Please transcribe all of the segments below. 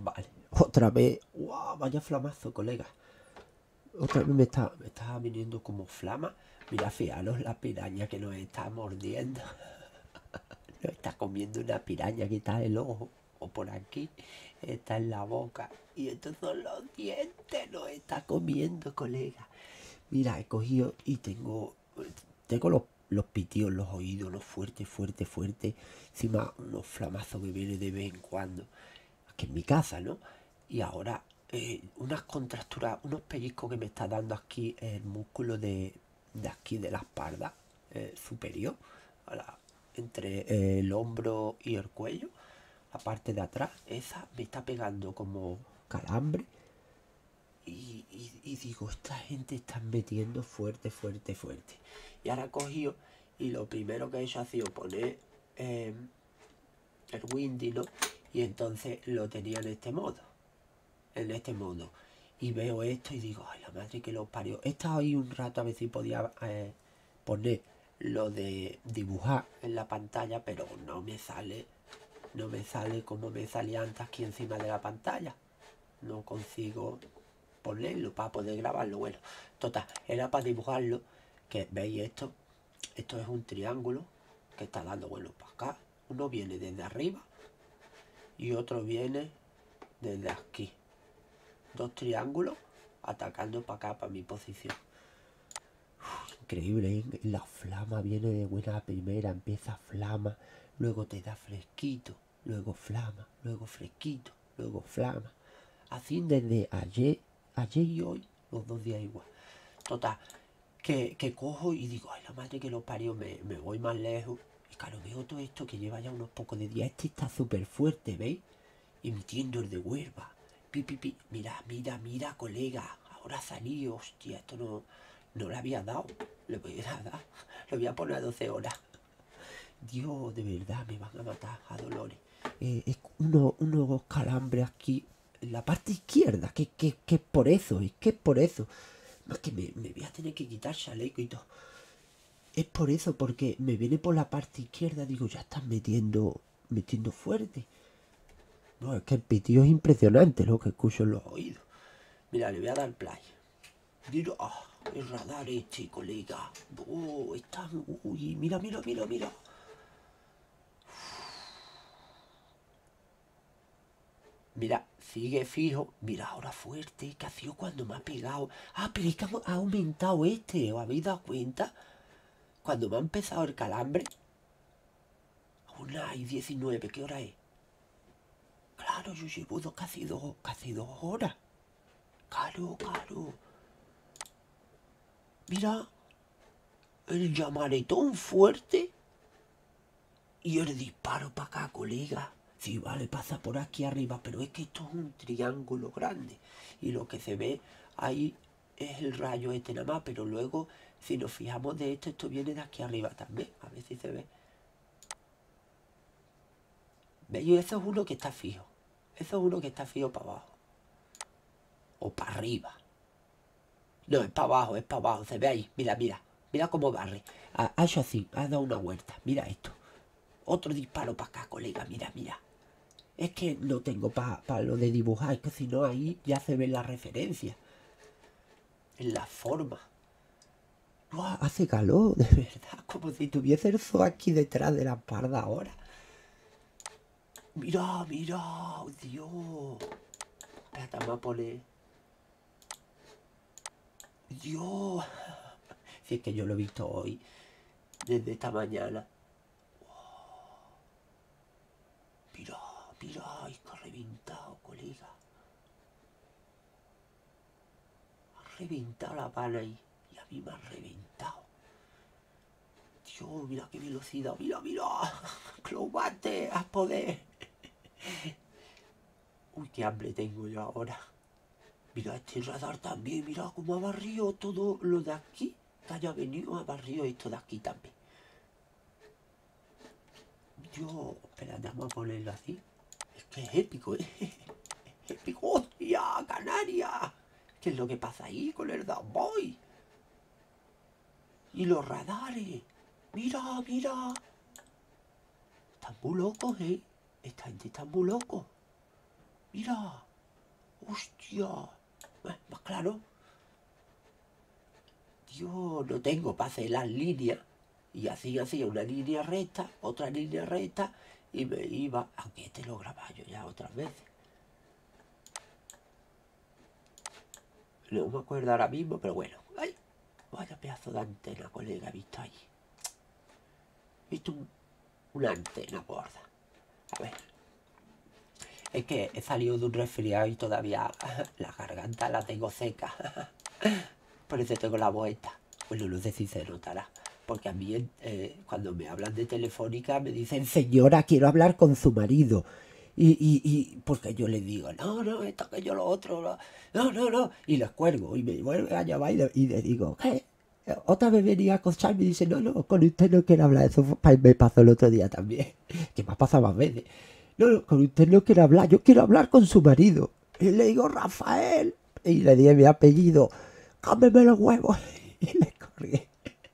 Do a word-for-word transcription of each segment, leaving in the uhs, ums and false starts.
Vale, otra vez. ¡Wow! Vaya flamazo, colega. Otra vez me está, me está viniendo como flama. Mira, fijaros la piraña que nos está mordiendo. Nos está comiendo una piraña que está en el ojo. O por aquí. Está en la boca. Y estos son los dientes. Nos está comiendo, colega. Mira, he cogido y tengo... Tengo los, los pitidos en los oídos, los fuertes, fuerte, fuerte. Encima unos flamazos que vienen de vez en cuando. Aquí en mi casa, ¿no? Y ahora eh, unas contracturas, unos pellizcos que me está dando aquí el músculo de, de aquí de la espalda eh, superior, a la, entre eh, el hombro y el cuello, la parte de atrás, esa me está pegando como calambre. Y, y, y digo, esta gente está metiendo fuerte, fuerte, fuerte. Y ahora he cogido y lo primero que he hecho ha sido poner eh, el Windy, ¿no? Y entonces lo tenía en este modo. En este modo. Y veo esto y digo, ay, la madre que lo parió. He estado ahí un rato a ver si podía eh, poner lo de dibujar en la pantalla, pero no me sale. No me sale como me salía antes aquí encima de la pantalla. No consigo ponerlo para poder grabarlo. Bueno, total, era para dibujarlo. Que veis esto. Esto es un triángulo que está dando vuelo para acá. Uno viene desde arriba y otro viene desde aquí. Dos triángulos atacando para acá, para mi posición. Uf, increíble, ¿eh? La flama viene de buena primera, empieza flama, luego te da fresquito, luego flama, luego fresquito, luego flama. Así desde ayer, ayer y hoy, los dos días igual. Total, que, que cojo y digo, ay, la madre que lo parió, me, me voy más lejos. Y claro, veo todo esto que lleva ya unos pocos de días. Este está súper fuerte, ¿veis? Emitiendo el de Huelva. Pi, pi, pi. Mira, mira, mira, colega. Ahora salí, hostia, esto no, no le había dado. Le voy a dar. Le voy a poner a doce horas. Dios, de verdad, me van a matar a Dolores. Eh, es uno, unos calambres aquí en la parte izquierda. Que, que, que es por eso, es que es por eso. Más que me, me voy a tener que quitar chaleco y todo. Es por eso, porque me viene por la parte izquierda. Digo, ya están metiendo, metiendo fuerte. No, es que el pitido es impresionante lo que escucho en los oídos. Mira, le voy a dar play. Mira, oh, el radar este, colega. Oh, está... Uy, mira, mira, mira, mira. Mira, sigue fijo. Mira, ahora fuerte. ¿Qué ha sido cuando me ha pegado? Ah, pero es que ha aumentado este. ¿Os habéis dado cuenta? Cuando me ha empezado el calambre. Una y diecinueve. ¿Qué hora es? Claro, yo llevo dos, casi, dos, casi dos horas. Claro, claro. Mira, el llamaretón fuerte y el disparo para acá, colega. Sí, vale, pasa por aquí arriba, pero es que esto es un triángulo grande. Y lo que se ve ahí es el rayo este nada más, pero luego, si nos fijamos de esto, esto viene de aquí arriba también. A ver si se ve. ¿Veis? Eso es uno que está fijo. Eso es uno que está fijo para abajo. O para arriba. No, es para abajo, es para abajo. Se ve ahí. Mira, mira. Mira cómo barre. Ha, ha hecho así. Ha dado una vuelta. Mira esto. Otro disparo para acá, colega. Mira, mira. Es que no tengo para pa lo de dibujar. Es que si no ahí ya se ve la referencia. En la forma. ¡Wow! Hace calor, de verdad. Como si tuviese el zoo aquí detrás de la parda ahora. Mira, mira. Oh, Dios. Espérate, vamos a poner... Dios. Si es que yo lo he visto hoy. Desde esta mañana. Mira, mira, es que ha reventado, colega. Ha reventado la pana ahí. Y a mí me ha reventado. Dios, mira qué velocidad. Mira, mira. Clobate, a poder. Uy, qué hambre tengo yo ahora. Mira este radar también. Mira cómo ha barrido todo lo de aquí. Que haya venido, ha barrido esto de aquí también. Dios, espera, vamos a ponerlo así. Es que es épico, ¿eh? Es épico. ¡Hostia, Canarias! ¿Qué es lo que pasa ahí con el Downboy? Y los radares. Mira, mira. Están muy locos, ¿eh? Esta gente está muy loco. Mira. Hostia. Eh, Más claro. Yo no tengo para hacer las líneas. Y así hacía una línea recta, otra línea recta, y me iba, aunque este lo grababa yo ya otras veces. No me acuerdo ahora mismo, pero bueno. ¡Ay! Vaya pedazo de antena, colega, he visto ahí. He visto un, una antena gorda. A ver. Es que he salido de un resfriado y todavía la garganta la tengo seca. Por eso tengo la voz esta. Bueno, no sé si se notará. Porque a mí, eh, cuando me hablan de Telefónica, me dicen, señora, quiero hablar con su marido. Y, y, y porque yo le digo, no, no, esto que yo lo otro, no, no, no, no. Y les cuelgo y me vuelve a llamar y le, y le digo, ¿qué? Otra vez venía a acostarme y dice, no, no, con usted no quiero hablar. Eso fue- me pasó el otro día también, que me ha pasado más veces. No, no, con usted no quiero hablar, yo quiero hablar con su marido. Y le digo, Rafael. Y le di mi apellido, cámbiame los huevos. Y le colgué.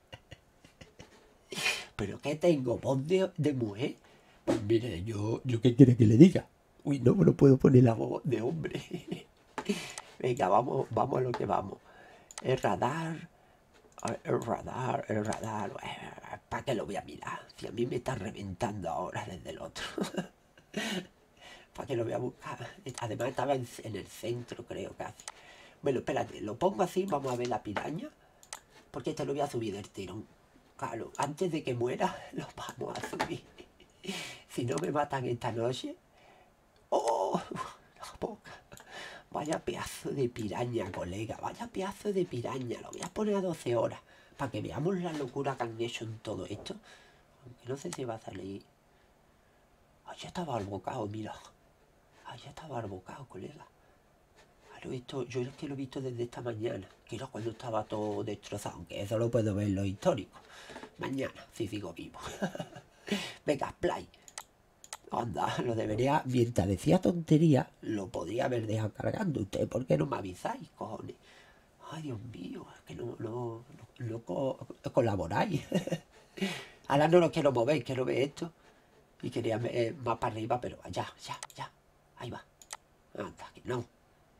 ¿Pero qué tengo? ¿Voz de, de mujer? Pues mire, yo, yo qué quiere que le diga. Uy, no me lo puedo poner la voz de hombre. Venga, vamos, vamos a lo que vamos. El radar, el radar, el radar. ¿Para qué lo voy a mirar? Si a mí me está reventando ahora desde el otro. ¿Para qué lo voy a buscar? Además estaba en, en el centro, creo, casi. Bueno, espérate, lo pongo así, vamos a ver la piraña. Porque este lo voy a subir del tirón. Claro, antes de que muera, lo vamos a subir. Si no me matan esta noche... ¡Oh! La boca. Vaya pedazo de piraña, colega. Vaya pedazo de piraña. Lo voy a poner a doce horas. Para que veamos la locura que han hecho en todo esto. Aunque no sé si va a salir... Ah, ya estaba albocado, mira. Ah, ya estaba albocado, colega. Claro, esto, yo es que lo he visto desde esta mañana. Que era cuando estaba todo destrozado. Aunque eso lo puedo ver en lo histórico. Mañana, si sigo vivo. Venga, play. Anda, lo debería, mientras decía tontería, lo podría haber dejado cargando. ¿Usted por qué no me avisáis, cojones? Ay, Dios mío, es que no, no, no, no co colaboráis. Ahora no lo quiero mover, quiero ver esto. Y quería ver más para arriba, pero ya, ya, ya. Ahí va. Anda, que no.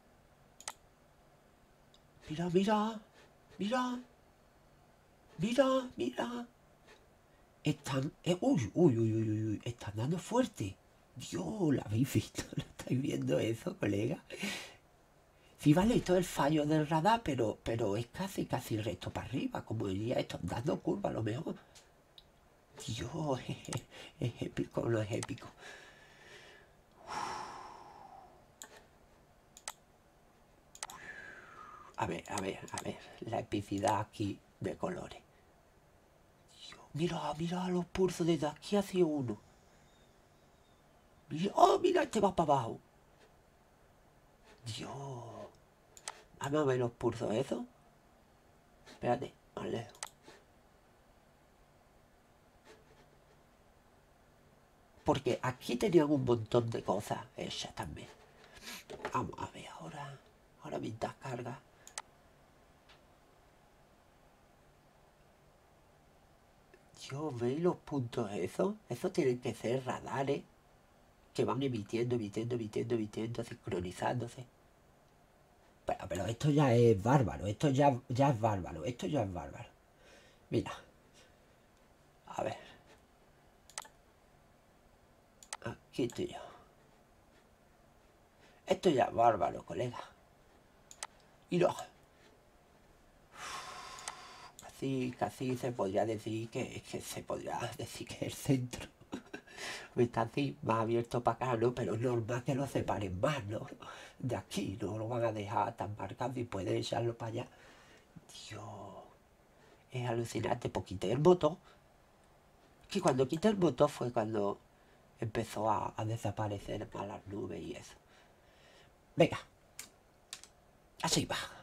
Mira, mira, mira. Mira, mira. Están... Eh, uy, uy, uy, uy, uy, uy. Están dando fuerte. Dios, ¿la habéis visto? ¿No estáis viendo eso, colega? Sí, vale, esto es el fallo del radar, pero, pero es casi, casi recto para arriba, como diría esto, dando curva a lo mejor. Dios, es, es épico, no es épico. A ver, a ver, a ver, la epicidad aquí de colores. Dios, mira, mira los pulsos desde aquí hacia uno. Mira, oh, mira, este va para abajo. Dios. Vamos a ver los pulsos esos. Espérate, más lejos. Porque aquí tenían un montón de cosas hechas también. Vamos a ver ahora. Ahora mientras carga. Dios, ¿veis los puntos esos? Esos tienen que ser radares que van emitiendo, emitiendo, emitiendo, emitiendo, sincronizándose. Pero, pero esto ya es bárbaro, esto ya, ya es bárbaro, esto ya es bárbaro. Mira. A ver. Aquí estoy yo. Esto ya es bárbaro, colega. Y no. Casi, casi se podría decir que, que se podría decir que es el centro. Está así más abierto para acá, ¿no? Pero es normal que lo separen más, ¿no? De aquí, no lo van a dejar tan marcado y pueden echarlo para allá. Dios, es alucinante. Pues quité el motor. Que cuando quité el motor fue cuando empezó a, a desaparecer más las nubes y eso. Venga, así va.